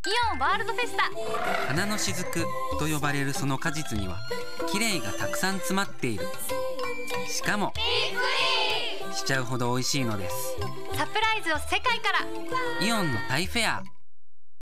オンワールドフェスタ。 花の雫と呼ばれるその果実には綺麗がたくさん詰まっている。しかもびっくりしちゃうほど美味しいのです。 サプライズを世界から。 イオンのタイフェア。